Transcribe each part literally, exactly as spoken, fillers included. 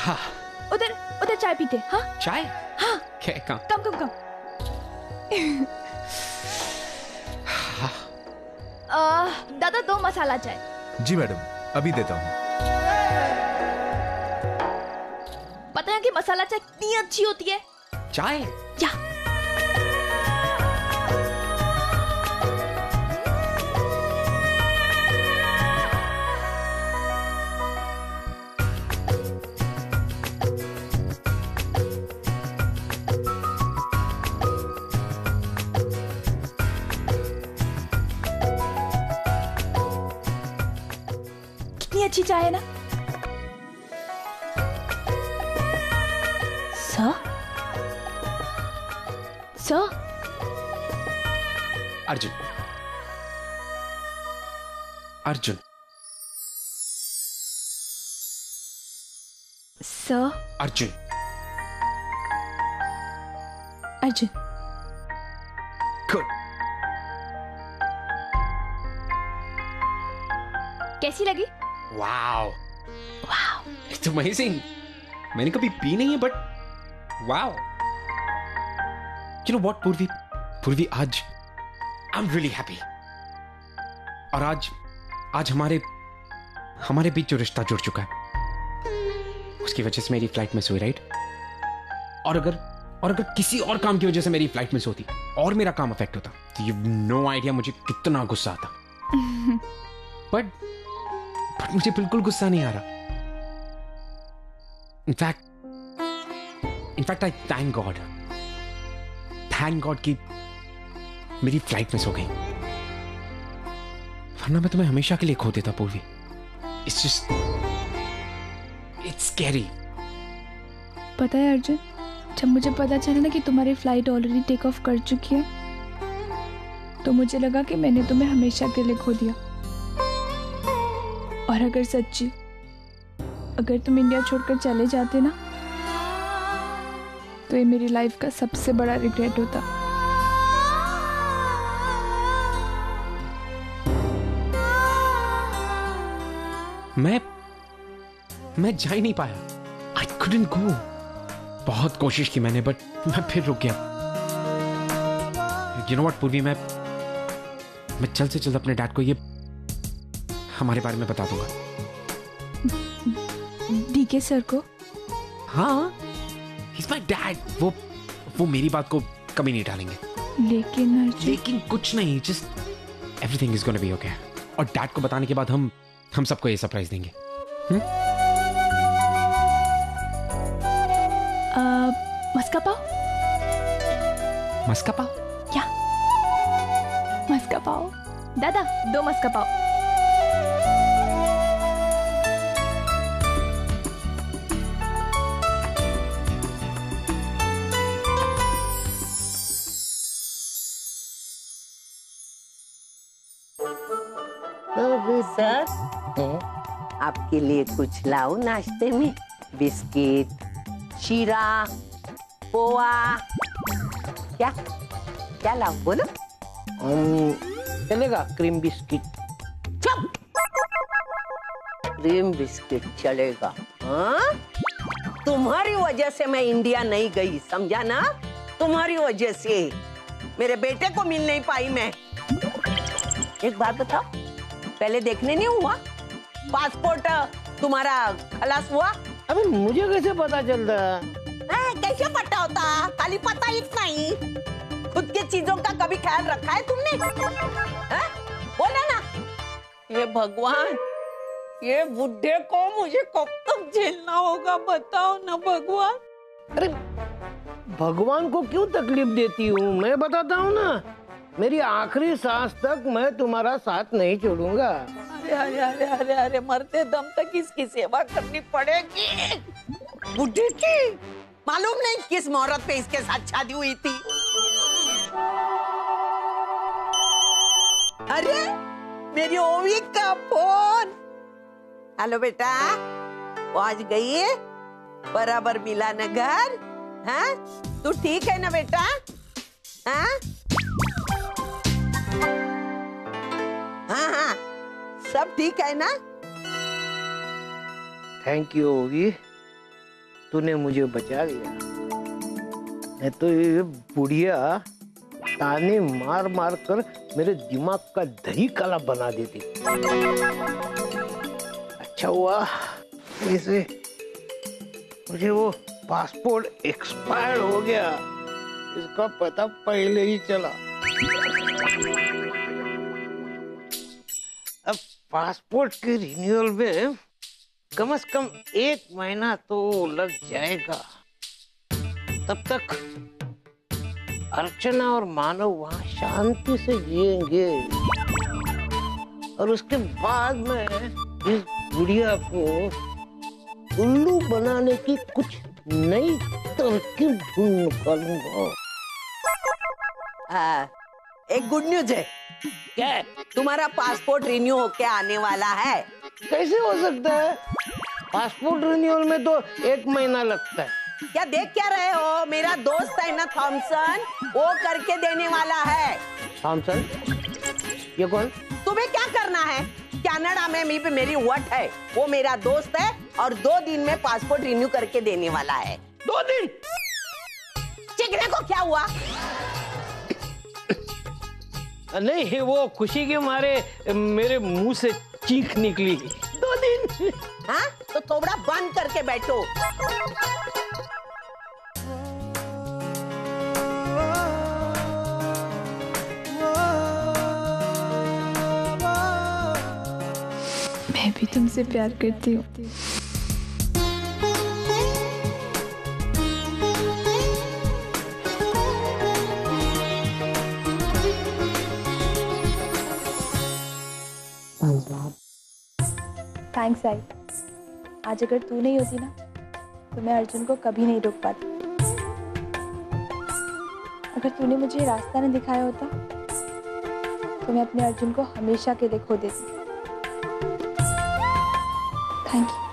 हाँ। उधर उधर चाय पीते। हाँ चाय? हाँ क्या कम कम कम कम। हाँ। आ, दादा दो मसाला चाय। जी मैडम, अभी देता हूँ। पता है कि मसाला चाय कितनी अच्छी होती है। चाय? या कितनी अच्छी चाय है ना। Sir sir Arjun Arjun sir Arjun Arjun. Good. कैसी लगी? Wow wow it's amazing. मैंने कभी पी नहीं है but wow. You know what Purvi Purvi आज आई एम रियली हैप्पी। और आज आज हमारे हमारे बीच जो रिश्ता जुड़ चुका है उसकी वजह से मेरी फ्लाइट मिस हुई, राइट? और अगर और अगर किसी और काम की वजह से मेरी फ्लाइट मिस होती और मेरा काम अफेक्ट होता तो यू नो आइडिया मुझे कितना गुस्सा आता। बट बट मुझे बिल्कुल गुस्सा नहीं आ रहा। In fact in fact I thank God thank God कि मेरी फ्लाइट मिस हो गई, वरना मैं तुम्हें हमेशा के लिए खो देता Purvi. It's just it's scary. पता है अर्जुन, जब मुझे पता चला ना कि तुम्हारी फ्लाइट ऑलरेडी टेक ऑफ कर चुकी है तो मुझे लगा कि मैंने तुम्हें हमेशा के लिए खो दिया। और अगर सच्ची अगर तुम इंडिया छोड़कर चले जाते ना तो ये मेरी लाइफ का सबसे बड़ा रिग्रेट होता। मैं मैं जा ही नहीं पाया। आई couldn't go। बहुत कोशिश की मैंने बट मैं फिर रुक गया। You know what पूर्वी, मैं मैं जल्द से जल्द अपने डैड को ये हमारे बारे में बता दूंगा। डीके सर को? हाँ, he's my dad। वो वो मेरी बात को कभी नहीं डालेंगे। लेकिन अर्जुन, लेकिन कुछ नहीं, just everything is gonna be okay। और डैड को बताने के बाद हम हम सबको ये सरप्राइज देंगे। हुँ? आ, मस्का पाव? मस्का पाव? या मस्का पाव। दादा दो मस्का पाव। सर, आपके लिए कुछ लाओ नाश्ते में? बिस्किट, शीरा, पोहा, क्या क्या लाओ बोलो? um, चलेगा क्रीम बिस्किट। चुप! क्रीम बिस्किट चलेगा? हाँ? तुम्हारी वजह से मैं इंडिया नहीं गई, समझा ना? तुम्हारी वजह से मेरे बेटे को मिल नहीं पाई मैं। एक बात बताओ, पहले देखने नहीं हुआ? पासपोर्ट तुम्हारा खलास हुआ? अबे मुझे कैसे पता चलता? है, कैसे पता होता? खाली पता ही नहीं। खुद के चीजों का कभी ख्याल रखा है तुमने? है? बोला ना। ये भगवान, ये बुढ़े को मुझे कब तक झेलना होगा, बताओ ना भगवान। अरे भगवान को क्यों तकलीफ देती हूँ? मैं बताता हूँ ना, मेरी आखिरी सांस तक मैं तुम्हारा साथ नहीं छोड़ूंगा। अरे अरे अरे अरे अरे मरते दम तक इसकी सेवा करनी पड़ेगी। बुढ़ी की मालूम नहीं किस मुहूर्त पे इसके साथ शादी हुई थी। अरे मेरी ओवी का फोन। हेलो बेटा, वो आज गई है? बराबर मिला ना घर? हाँ, तू ठीक है ना बेटा? हाँ हाँ हाँ, सब ठीक है ना? थैंक यू ओवी, तूने मुझे बचा लिया, नहीं तो ये बुढ़िया ताने मार मार कर मेरे दिमाग का दही काला बना देती। अच्छा हुआ इसे मुझे वो पासपोर्ट एक्सपायर हो गया, इसका पता पहले ही चला। अब पासपोर्ट के रिन्यूअल में कम से कम एक महीना तो लग जाएगा। तब तक अर्चना और मानव वहां शांति से जिएंगे और उसके बाद में इस बुढ़िया को उल्लू बनाने की कुछ नई तरकीब ढूंढ निकालूंगा। हाँ, एक गुड न्यूज है। क्या है? तुम्हारा पासपोर्ट रिन्यू होके आने वाला है। कैसे हो सकता है? पासपोर्ट रिन्यूअल में तो एक महीना लगता है। क्या देख क्या रहे हो? मेरा दोस्त है ना थॉमसन, वो करके देने वाला है। थॉमसन? ये कौन? तुम्हें क्या करना है? कनाडा में मी पे मेरी वट है, वो मेरा दोस्त है और दो दिन में पासपोर्ट रिन्यू करके देने वाला है। दो दिन? चिकने को क्या हुआ? नहीं, वो खुशी के मारे मेरे मुंह से चीख निकली। दो दिन? हाँ, तो थोड़ा बंद करके बैठो। मैं भी तुमसे प्यार करती हूँ। थैंक्स आई। आज अगर तू नहीं होती ना तो मैं अर्जुन को कभी नहीं रोक पाती। अगर तूने मुझे रास्ता नहीं दिखाया होता तो मैं अपने अर्जुन को हमेशा के लिए खो देती। Thank you.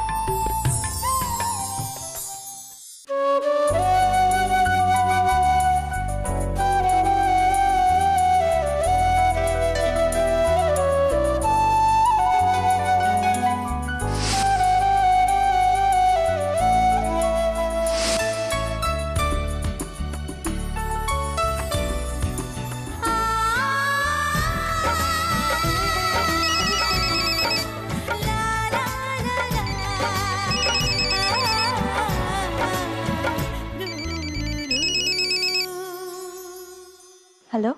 हेलो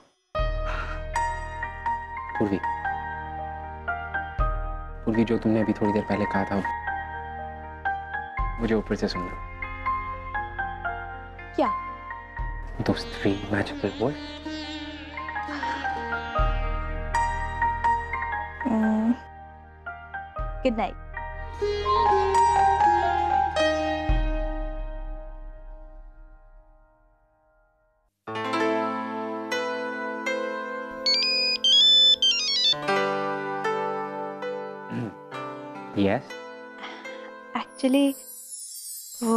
पूर्वी, पूर्वी जो तुमने अभी थोड़ी देर पहले कहा था मुझे ऊपर से सुन लो। क्या? Those three magical words. Good night. Yes. Actually वो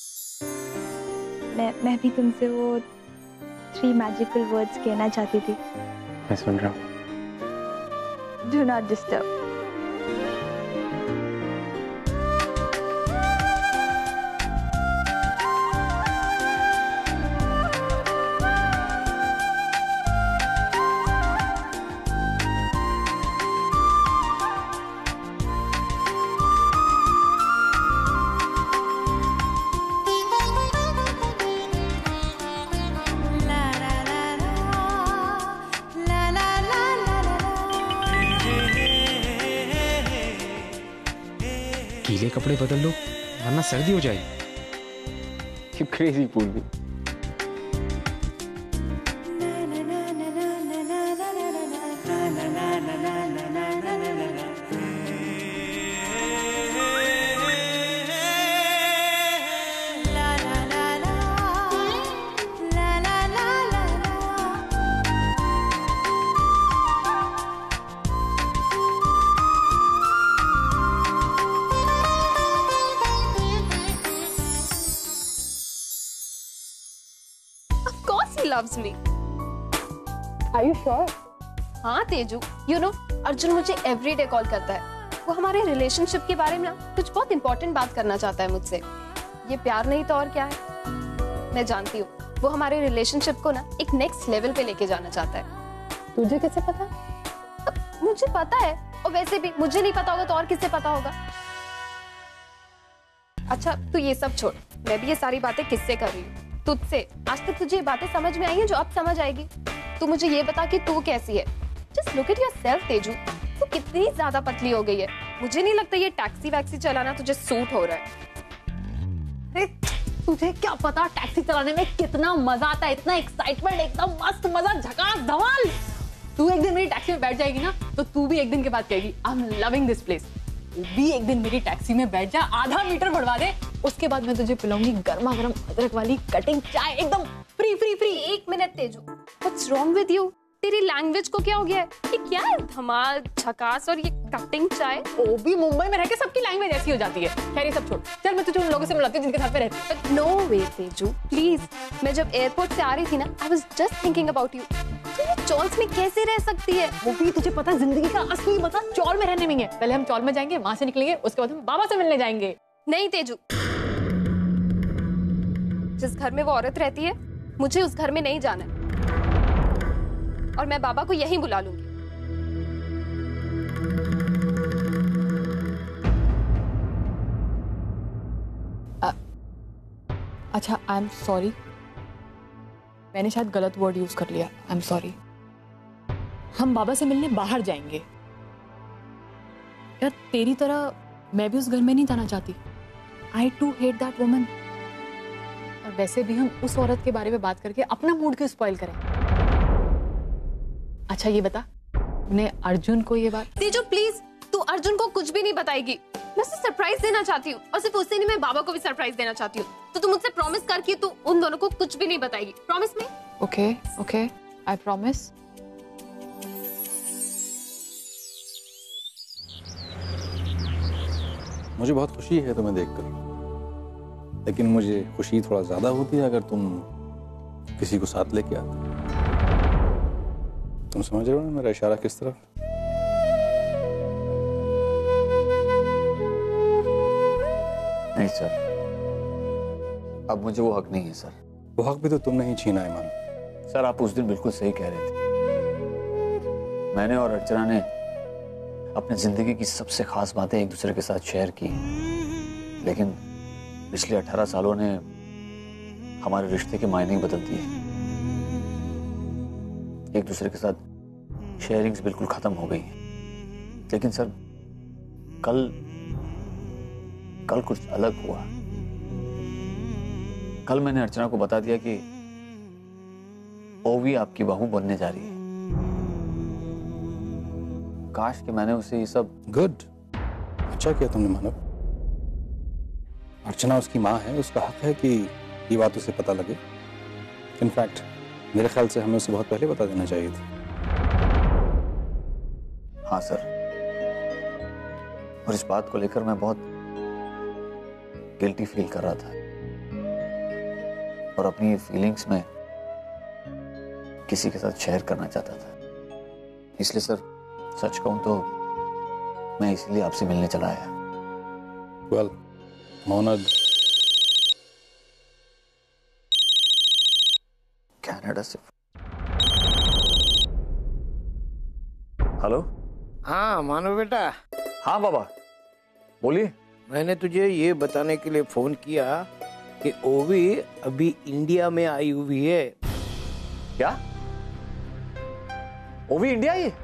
मैं मैं भी तुमसे वो थ्री मैजिकल वर्ड्स कहना चाहती थी। मैं सुन रहा हूँ। Do not disturb. गीले कपड़े बदल लो वरना सर्दी हो जाएगी। You crazy पूर्वी। loves me. Are you sure? हाँ तेजू, you know, अर्जुन मुझे every day कॉल करता है। वो हमारे रिलेशनशिप के बारे में ना कुछ बहुत इंपॉर्टेंट बात करना चाहता है मुझसे। ये प्यार नहीं तो और क्या है। मैं जानती हूँ वो हमारे रिलेशनशिप को ना एक नेक्स्ट लेवल पे लेके जाना चाहता है। तुझे कैसे पता? अब मुझे पता है, और वैसे भी मुझे नहीं पता होगा तो और किससे पता होगा। अच्छा तू ये सब छोड़, मैं भी ये सारी बातें किससे कर रही हूँ? तुझसे। आज तक तुझे ये बातें समझ में आई हैं जो अब समझ आएगी। तू मुझे ये बता कि तू कैसी है। Just look at yourself Teju, तू कितनी ज्यादा पतली हो गई है। मुझे नहीं लगता ये टैक्सी वैक्सी चलाना तुझे सूट हो रहा है। अरे तुझे क्या पता टैक्सी चलाने में कितना मजा आता है, इतना एक्साइटमेंट, एकदम मस्त मजा, झकास धमाल। तू एक दिन मेरी टैक्सी में बैठ जाएगी ना तो तू भी एक दिन के बाद कहेगी I am loving this place. तू भी एक दिन मेरी टैक्सी में बैठ जा, आधा मीटर बढ़वा दे, उसके बाद मैं तुझे पिलाऊंगी गर्मा गर्म अदरक वाली कटिंग चाय, एकदम फ्री फ्री फ्री। एक minute Teju, what's wrong with you? तेरी लैंग्वेज को क्या हो गया है? ये क्या है धमाल, झकास और ये कटिंग चाय? वो भी मुंबई में रह के सबकी लैंग्वेज ऐसी हो जाती है। खैर ये सब छोड़, चल मैं तुझे उन लोगों से मिलाती हूँ जिनके साथ में रहती हूँ। No way Teju please. मैं जब एयरपोर्ट से आ रही थी ना, I was just thinking about you. तू ये चॉल्स में कैसे रह सकती है? वो भी तुझे पता है जिंदगी का असली मजा चौल में रहने में है। पहले हम चौल में जाएंगे, वहां से निकलेंगे, उसके बाद हम बाबा से मिलने जाएंगे। नहीं तेजू, जिस घर में वो औरत रहती है मुझे उस घर में नहीं जाना है, और मैं बाबा को यहीं बुला लूंगी। अच्छा आई एम सॉरी, मैंने शायद गलत वर्ड यूज कर लिया। I am sorry. हम बाबा से मिलने बाहर जाएंगे। यार तेरी तरह मैं भी उस घर में नहीं जाना चाहती। I too hate that woman. और वैसे भी हम उस औरत के बारे में बात करके अपना मूड क्यों स्पॉइल करें? अच्छा ये बता, तूने अर्जुन को ये बात? तेजू प्लीज, तू अर्जुन को कुछ भी नहीं बताएगी। मैं उसे सरप्राइज देना चाहती हूँ, और सिर्फ उससे नहीं, मैं बाबा को भी सरप्राइज देना चाहती हूँ। तो तू मुझसे प्रॉमिस कर कि तू उन दोनों को कुछ भी नहीं बताएगी। प्रॉमिस में? Okay okay I promise. मुझे बहुत खुशी है तुम्हें देखकर, लेकिन मुझे खुशी थोड़ा ज्यादा होती है अगर तुम किसी को साथ लेके आते। तुम समझ रहे हो ना मेरा इशारा किस तरफ? नहीं सर, अब मुझे वो हक नहीं है सर। वो हक भी तो तुमने ही छीना है मान। सर आप उस दिन बिल्कुल सही कह रहे थे। मैंने और अर्चना ने अपनी जिंदगी की सबसे खास बातें एक दूसरे के साथ शेयर की, लेकिन पिछले अठारह सालों ने हमारे रिश्ते के मायने ही बदल दिए। एक दूसरे के साथ शेयरिंग्स बिल्कुल खत्म हो गई। लेकिन सर कल कल कुछ अलग हुआ। कल मैंने अर्चना को बता दिया कि ओवी आपकी बहू बनने जा रही है। काश कि मैंने उसे ये सब। गुड, अच्छा किया तुमने मानव। अर्चना उसकी माँ है, उसका हक है कि ये बात उसे पता लगे। इनफैक्ट मेरे ख्याल से हमें उसे बहुत पहले बता देना चाहिए था। हाँ सर, और इस बात को लेकर मैं बहुत गिल्टी फील कर रहा था, और अपनी फीलिंग्स में किसी के साथ शेयर करना चाहता था। इसलिए सर सच कहूं तो मैं इसलिए आपसे मिलने चला आया। वेल, मोनद कनाडा से। हेलो। हाँ मानो बेटा। हाँ बाबा बोलिए। मैंने तुझे ये बताने के लिए फोन किया कि ओवी अभी इंडिया में आई हुई है। क्या? ओवी इंडिया आई?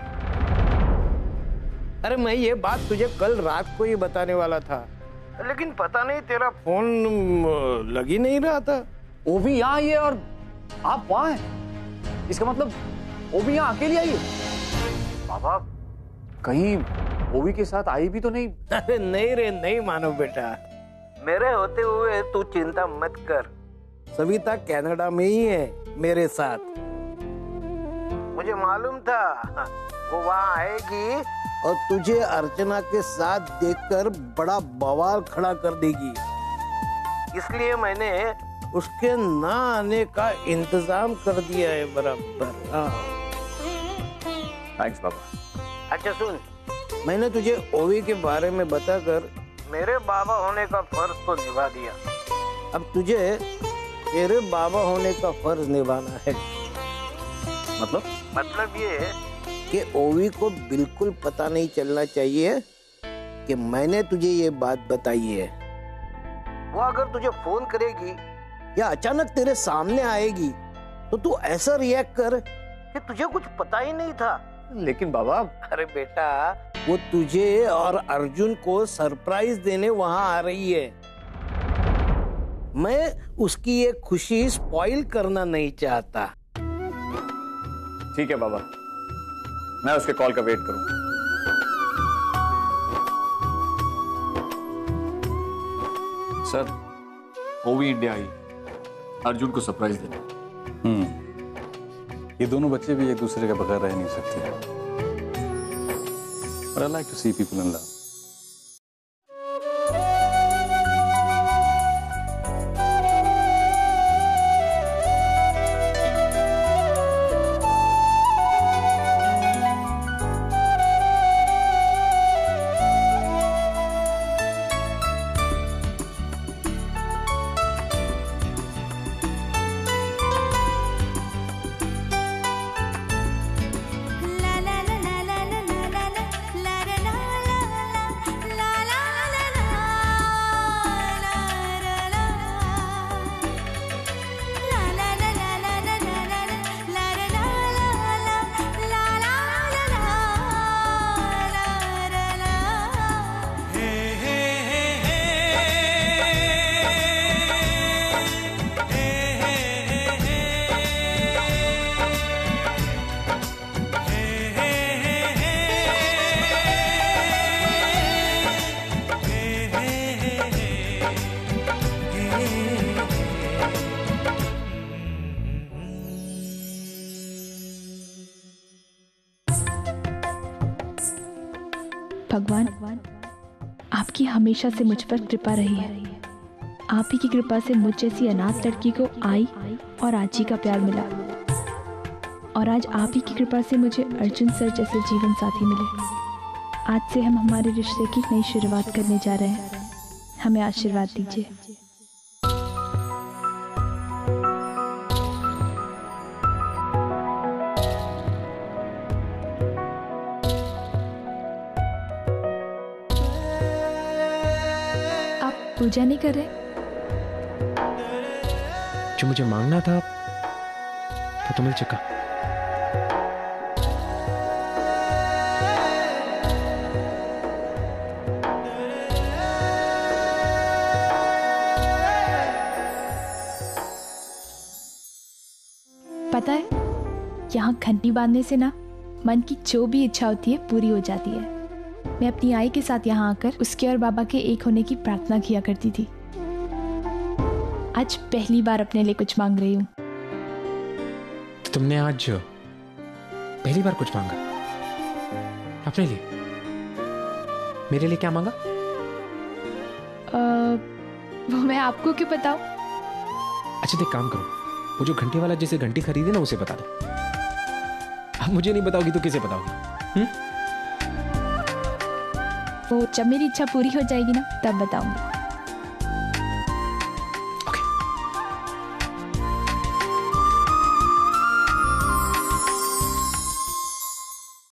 अरे मैं ये बात तुझे कल रात को ही बताने वाला था, लेकिन पता नहीं तेरा फोन लग ही नहीं रहा था। ओवी यहाँ आई है और आप वहाँ हैं? इसका मतलब ओवी यहाँ अकेली आई है? बाबा कहीं ओवी के साथ आई भी तो नहीं? अरे नहीं रे नहीं मानो बेटा, मेरे होते हुए तू चिंता मत कर। सविता कनाडा में ही है मेरे साथ। मुझे मालूम था वो वहाँ आएगी और तुझे अर्चना के साथ देखकर बड़ा बवाल खड़ा कर देगी, इसलिए मैंने उसके ना आने का इंतजाम कर दिया है बराबर। थैंक्स बाबा। अच्छा सुन, मैंने तुझे ओवी के बारे में बताकर मेरे बाबा होने का फर्ज तो निभा दिया, अब तुझे तेरे बाबा होने का फर्ज निभाना है। मतलब मतलब ये है कि ओवी को बिल्कुल पता नहीं चलना चाहिए कि मैंने तुझे ये बात बताई है। वो अगर तुझे फोन करेगी या अचानक तेरे सामने आएगी तो तू ऐसा रिएक्ट कर कि तुझे कुछ पता ही नहीं था। लेकिन बाबा, अरे बेटा, वो तुझे और अर्जुन को सरप्राइज देने वहां आ रही है। मैं उसकी ये खुशी स्पॉइल करना नहीं चाहता। ठीक है बाबा, मैं उसके कॉल का वेट करूंगा। सर, ओवी इंडिया आई, अर्जुन को सरप्राइज देना। हम्म ये दोनों बच्चे भी एक दूसरे के बगैर रह नहीं सकते। But I like to see people in love. भगवान, आपकी हमेशा से मुझ पर कृपा रही है। आप ही की कृपा से मुझ जैसी अनाथ लड़की को आई और आजी का प्यार मिला, और आज आप ही की कृपा से मुझे अर्जुन सर जैसे जीवन साथी मिले। आज से हम हमारे रिश्ते की नई शुरुआत करने जा रहे हैं। हमें आशीर्वाद दीजिए। पूजा नहीं कर रहे? जो मुझे मांगना था वो तो मिल चुका। पता है, यहाँ घंटी बांधने से ना मन की जो भी इच्छा होती है पूरी हो जाती है। मैं अपनी आई के साथ यहाँ आकर उसके और बाबा के एक होने की प्रार्थना किया करती थी। आज पहली बार अपने लिए कुछ मांग रही हूँ। तो तुमने आज पहली बार कुछ मांगा अपने लिए? मेरे लिए क्या मांगा? आ, वो मैं आपको क्यों बताऊं? अच्छा, तो एक काम करो, वो जो घंटे वाला जिसे घंटी खरीदी ना उसे बता दो। अब मुझे नहीं बताओगी तो किसे बताओगी? हम्म? वो जब मेरी इच्छा पूरी हो जाएगी ना तब बताऊंगी।